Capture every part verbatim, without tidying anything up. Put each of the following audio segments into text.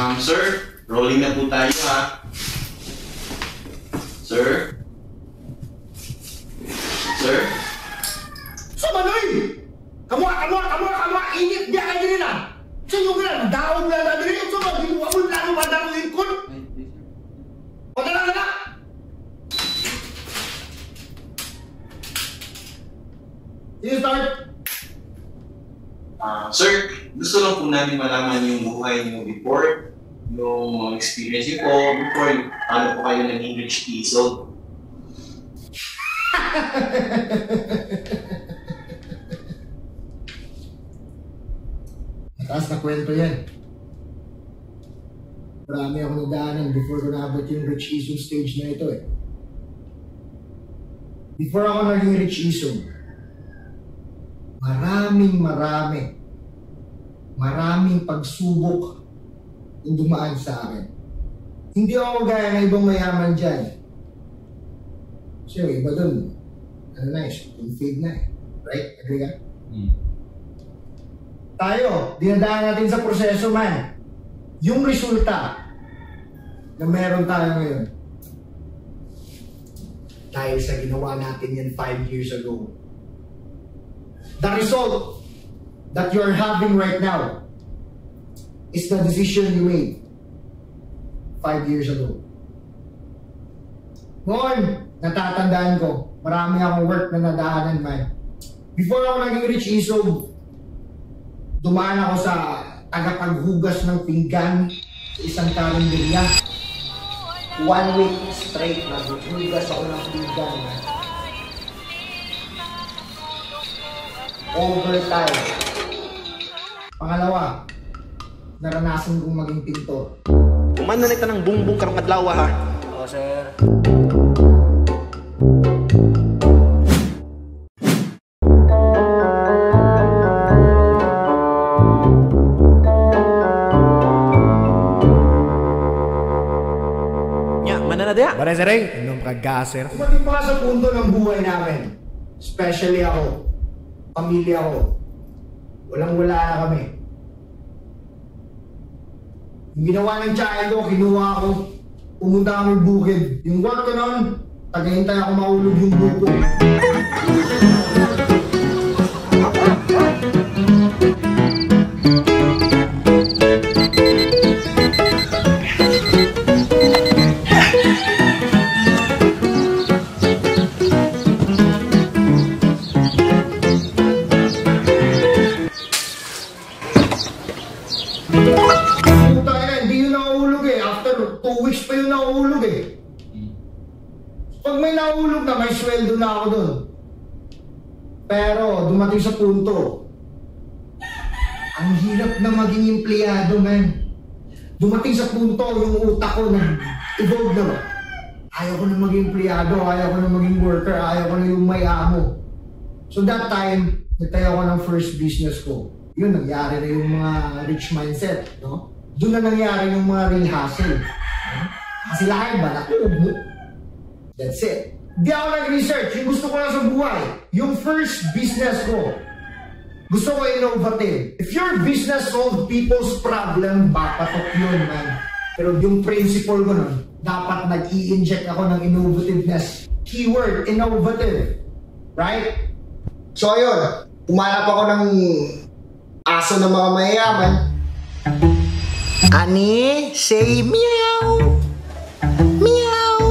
Um, sir, rolling na po tayo ha. Sir? Sir? So, Manoy! Kamwa, kamwa, kamwa, kamwa! Init niya kayo rin ah! Sa iyo ka na, daon na na rin! So, maghiwa mo lalo ba na rin ko? O, tala na na! Sige, start! Uh, sir, gusto lang po namin malaman yung buhay niyo before, yung experience niyo po before, paano po kayo naging rich piso. Mataas na kwento yan. Marami ako nadaanan before ko naabot yung rich isong stage na ito eh. Before ako naging rich isong, maraming marami, maraming pagsubok yung dumaan sa akin. Hindi ako gaya ng ibang mayaman dyan. Kasi yung iba dun, ano na eh, yung fade na eh. Right? Agree ka? Hmm. Tayo, dinadaan natin sa proseso man. Yung resulta na meron tayo ngayon. Dahil sa ginawa natin yan five years ago. The result that you're having right now is the decision you made five years ago. Noon, natatandaan ko, marami akong work na nadaanan man. Before ako naging rich isog, dumaan ako sa tagapaghugas ng pinggan sa isang karinderya. One week straight, naghugas ako ng pinggan. Overtime. Pangalawa, naranasan kong maging pintor. Kumanda na ito ng bungbong karong adlaw ha. Oo, sir. Nya, mana na diya? Bara sir, inom ka gaser. Dumating pa sa punto ng buhay namin. Especially ako. Pamilya ko. Walang-wala na kami. Yung ginawa ng child ko, kinuha ko. Pumunta kami bukid. Yung work ko nun, tagahintay ako maulog yung buko. Pag may nahulog na, may sweldo na ako dun. Pero dumating sa punto, ang hirap na maging empleyado, man. Dumating sa punto, yung utak ko nag-evolve na ba? Ayaw ko na maging empleyado, ayaw ko na maging worker, ayaw ko na yung may amo. So that time, nagtayo ko ng first business ko. Yun, nangyari na yung mga rich mindset, no? Doon na nangyari yung mga real hustle. No? Kasi lahat ba, nakulog mo? That's it. Di ako nag-research. Yung gusto ko lang sa buhay, yung first business ko, gusto ko innovative. If your business solve people's problem, bapatok yun, man. Pero yung principle ko nun, dapat nag-i-inject ako ng innovativeness. Keyword, innovative. Right? So ayun, umanap ako ng aso ng mga mayayaman. Ani, say meow. Meow.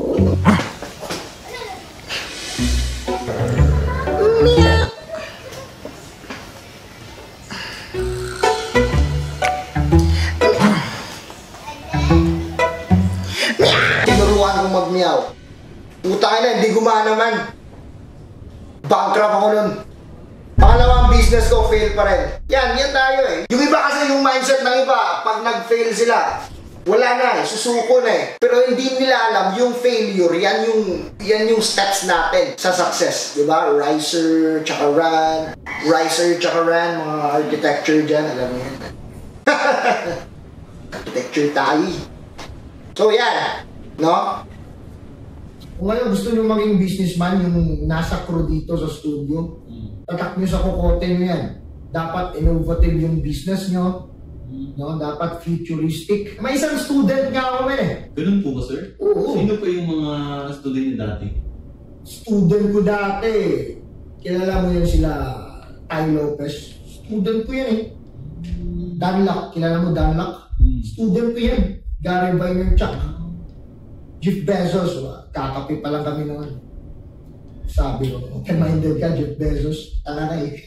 Meow. Tinuruan kong mag-meow. Utangin na, hindi gumana man. Bankrupt ako nun. Pangalawang business ko, fail pa rin. Yan, yan tayo eh. Yung iba kasi yung mindset ng iba, pag nag-fail sila, wala na eh, susuko na eh. Pero hindi nila alam yung failure, yan yung, yan yung steps natin sa success. Diba? Riser, tsaka run. Riser, tsaka run, mga architecture dyan, alam mo yan. Architecture tayo. So yan, no? Kung ngayon gusto nyo maging businessman, yung nasa crew dito sa studio, tatak nyo sa kokote nyo yan. Dapat innovative yung business nyo, No, dapat futuristic. May isang student nga ako eh. Ganun po ba, sir? Oo. Sino po yung mga student niyo dati? Student ko dati. Kilala mo yan sila, Ty Lopez. Student ko yan eh. Danlock. Kilala mo Danlock? Hmm. Student ko yan. Gary Vaynerchuk. Jeff Bezos. Kakapi pa lang kami noon. Sabi ko, open-minded ka, Jeff Bezos. Tanga na eh.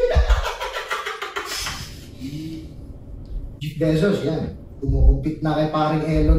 Jeff Bezos, yan. Kumukumpit na kay paring Elon.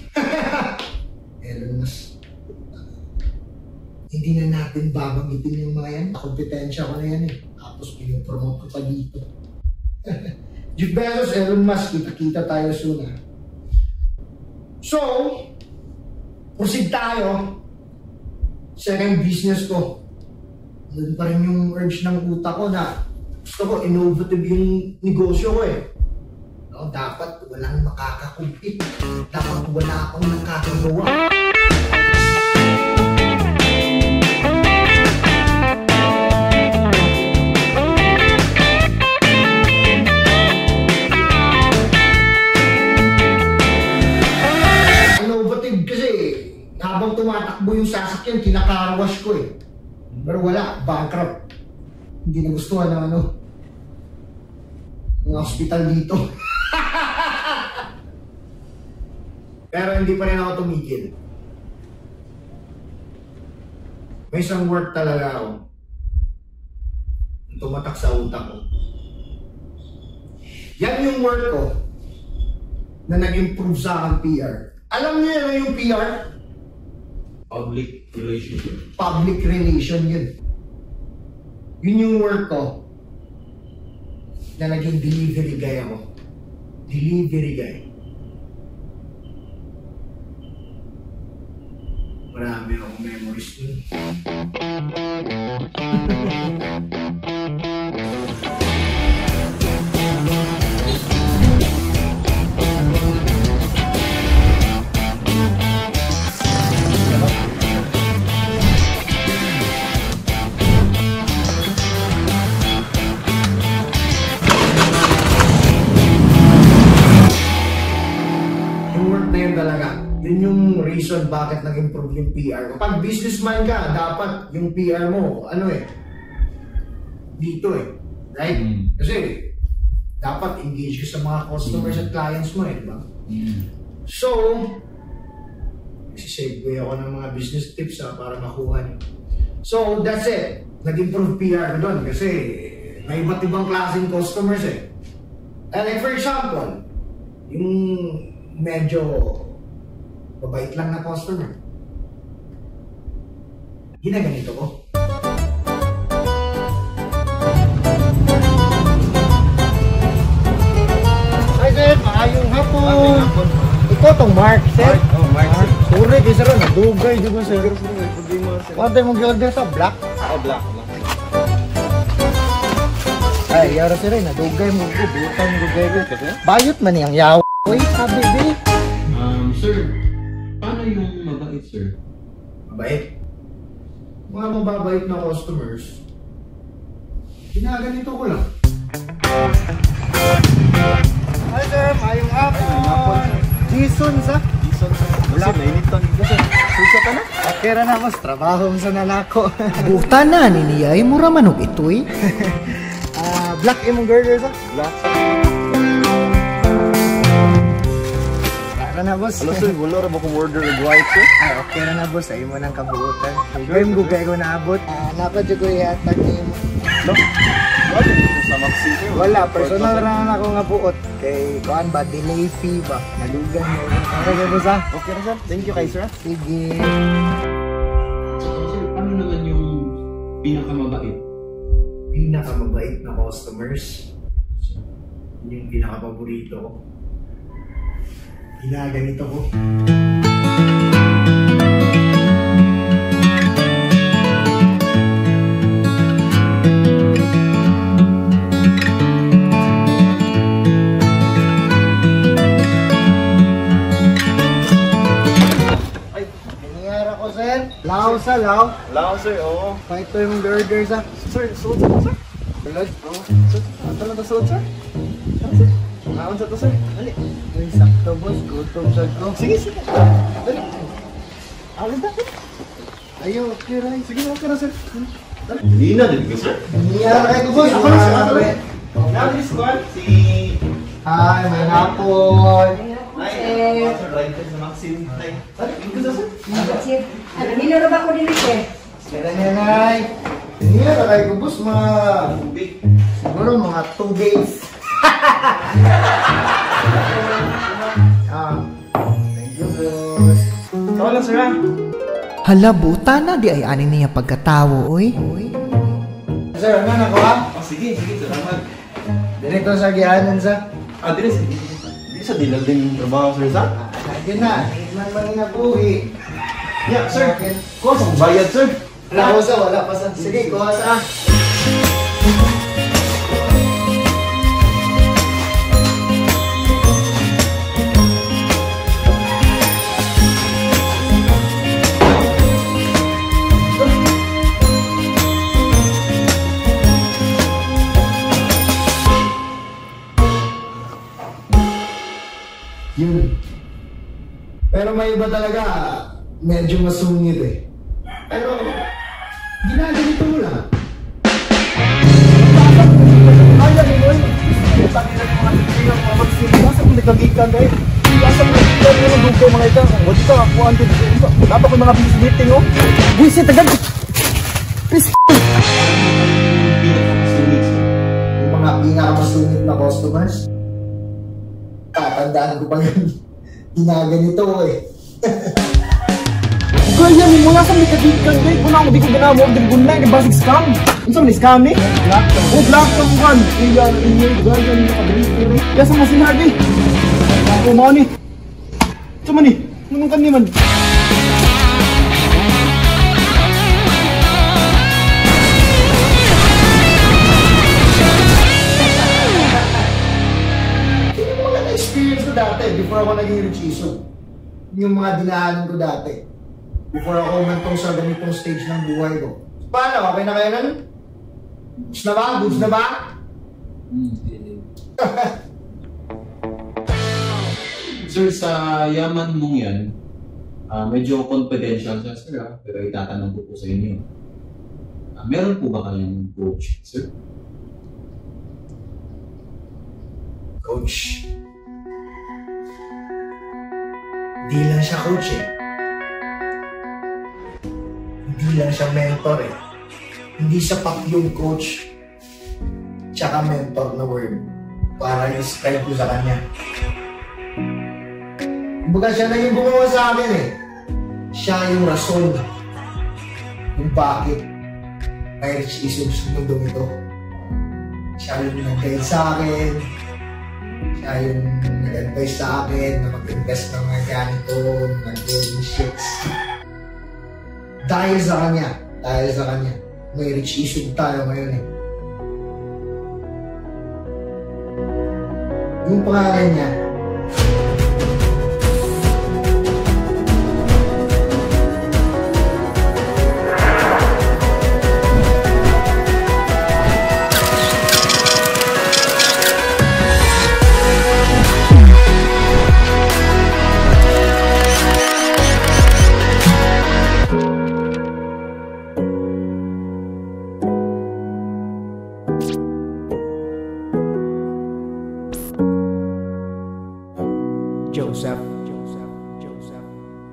Elon Musk. Hindi na natin babanggitin yung mga yan. Kompetensya ko na yan eh. Tapos pinupromote ko pa dito. Jeff Bezos, Elon Musk, kita-kita tayo soon ha. So, proceed tayo. Second business ko. Doon pa rin yung urge ng utak ko na gusto ko, innovative yung negosyo ko eh. No, dapat walang makakakumpit. Dapat wala akong nakakagawa. Innovative kasi habang tumatakbo yung sasakyan, kinakarwash ko eh. Pero wala, bankrupt. Hindi nagustuhan ng ano, ng hospital dito. Pero hindi pa rin ako tumigil. May isang work talaga ako. Tumatak sa utak ko. Yan yung work ko na nag-improve sa akin P R. Alam niyo yan yung P R? Public relationship. Public relation yun. Yun yung work ko na naging delivery guy ako. Delivery guy. Marami akong memories dun. Yun yung reason bakit nag-improve yung P R ko. Pag businessman ka, dapat yung P R mo, ano eh, dito eh. Right? Mm. Kasi, dapat engage ka sa mga customers mm. at clients mo eh, di ba? Mm. So, isisegue ako ng mga business tips ha, para makuha niyo. So, that's it. Nag-improve P R ko doon kasi may iba't ibang klaseng customers eh. And like for example, yung medyo mabait lang na customer. Ginaganito ko. Hi sir, maayong hapon. Ikaw tong Mark, sir? Mark, oh Mark, sir. Sorry, kaya sir, nadugay, di ba sir? What time mong order sa black? Oh, black. Ay, yara sir, nadugay mo ko, butang dugay ko. Bayot man yung yaw. Uy, sabi, di. Um, sir, paano yung mabait, sir? Mabait? Mga mababait na customers, ginaganito ko lang. Hi sir, mayong hapon. Jason sa? Jason sa. Wala, mainit to. Susa ka na? Akira na mas, trabaho sa nalako. Buta na, niniyay mo ramanok ito'y. Ah, black imong girl sa? Black. Para na boss. Hello sir, wala rin ba kung order of white sir? Ay, okay na na boss, ayaw mo ng kabuutan. Game ko kayo ko naabot. Ah, napadyo ko yatag niyo mo. No? Wala sa Maxi sir. Wala, personal na ako nga buot. Kay kuan ba, delay fee ba? Nalugan mo. Okay ka boss ha? Okay na sir, thank you kay sir. Sige. Sir, paano naman yung pinakamabait? Pinakamabait na customers. Yun yung pinakapaborito ko. Ginaganito ko. Ay, Nangyara ko sir. Lao sa lao. lao sir, oo. Kahit ito yung order sa. Sir, suot sir, sir. Tulad. Oo, sir. Ano talaga suot sir? Ano sir? Lao Ano sa to, sir? Dali. Uy, sakto boss, gutom sa ko. Sige, sige. Dali. Alin ba? Ayo, okay, Ray. Sige, okay na, sir. Hindi na, dali ka, sir. Niya, Ray ko boss. Ako na, sir. Ako na. Nabi, squad. Si... Hi, may hapon. Ay, sir, right sa Maxim. Ay, dali ka, sir. Ano, nilaro ba ko din eh? Kaya niya, Ray. Niya, Ray ko boss, mga... Tubig. Siguro mga two days. Ah, thank you, boss. Ikaw lang, sir, ha? Hala, buta na di ay aning niya pagkatawo, oy. Sir, ano na ko ha? Oh, sige, sige, salamat. Direkto sa gianan sa. Ah, dili, sige. Dili sa dilal din yung trabaho, sir, sa? Ayun na, iman man nga buhi. Yeah, sir. Kuha sa bayad, sir. Wala ko sa, wala pa sa. Sige, kuha sa. Yun. Pero may iba talaga, medyo masungit eh. Pero, ginaganito mo lang. Kaya ni Boy. Sabi na ng mga tingnan mga magsinig. Asa kung nagkagikan dahil. Asa kung nagkagikan mo nung kayo mga ita. Wadi ka, kuhaan din. Dapat ko mga business meeting, oh. Buisit, agad. Pis. Yung mga pinakamasungit na customers, tatandaan ko pa yun. Ginaganito eh. Kaya ni mo nasa may kagikan dahil. Kung ako di ko ginawa mo, di ko na, di basic scam. Ano sa mga scam eh? Oh, black to one. Kaya inyo, gaya niyo nakabili. Kaya sa mga sinabi. Ako mo ni. Sama ni. Nunong kan ni man. Yung mga na-experience ko dati, before ako naging rich issue. Yung mga dinaanan ko dati. Before ako umantong sa ganitong stage ng buhay ko. Paano? Okay na kayo nun? Goods na ba? Goods na ba? Sir, sa yaman mong yan, ah, medyo confidential siya, sir, ah, pero itatanong ko po sa inyo. Ah, meron po ba kayong coach, sir? Coach. Hindi lang siya coach eh. Hindi lang siya mentor eh. Hindi sapat yung coach tsaka mentor na word para i-describe ko sa kanya. Kumbaga siya na yung gumawa sa akin eh. Siya yung rason kung bakit may rich issues sa mundong ito. Siya yung nag-guide sa akin. Siya yung nag-advise sa akin na mag-invest ng mga ganito, mag-golden shits. Dahil sa kanya, dahil sa kanya, may rich issue tayo ngayon eh. Yung pangalan niya, Joseph. Joseph. Joseph.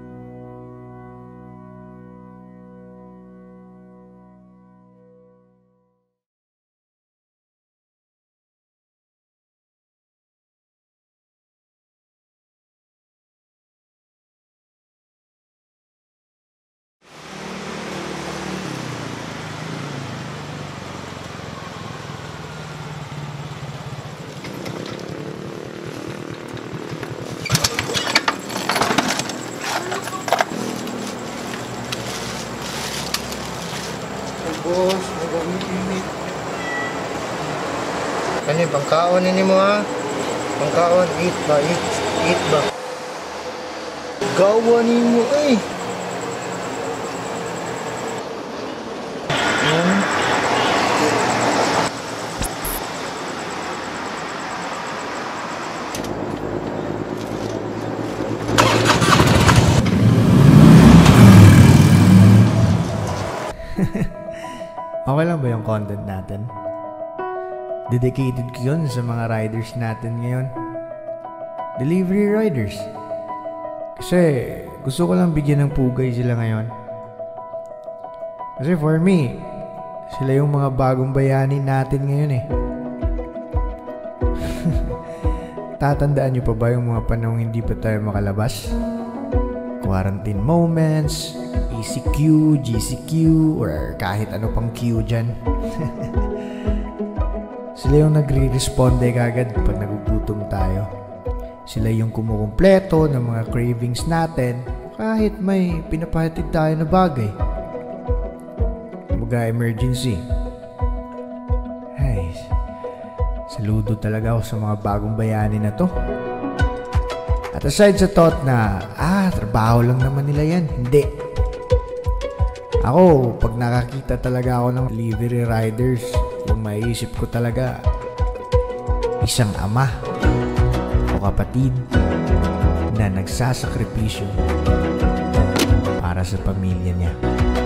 Boss, mag-init. Ano yung pangkaon ini mo ha? Pangkaon, eat ba? Eat, eat ba? Gawa ni mo eh. Hmm? Okay lang ba yung content natin? Dedicated ko yun sa mga riders natin ngayon. Delivery riders. Kasi gusto ko lang bigyan ng pugay sila ngayon. Kasi for me, sila yung mga bagong bayani natin ngayon eh. Tatandaan nyo pa ba yung mga panahong hindi pa tayo makalabas? Quarantine moments, A C Q, G C Q, or kahit ano pang Q dyan. Sila yung nagre-responde kagad pag nagugutom tayo. Sila yung kumukumpleto ng mga cravings natin kahit may pinapahatid tayo na bagay. Kumbaga emergency. Ay, saludo talaga ako sa mga bagong bayani na to. At aside sa thought na, ah, trabaho lang naman nila yan. Hindi. Ako, pag nakakita talaga ako ng delivery riders, yung maiisip ko talaga, isang ama o kapatid na nagsasakripisyo para sa pamilya niya.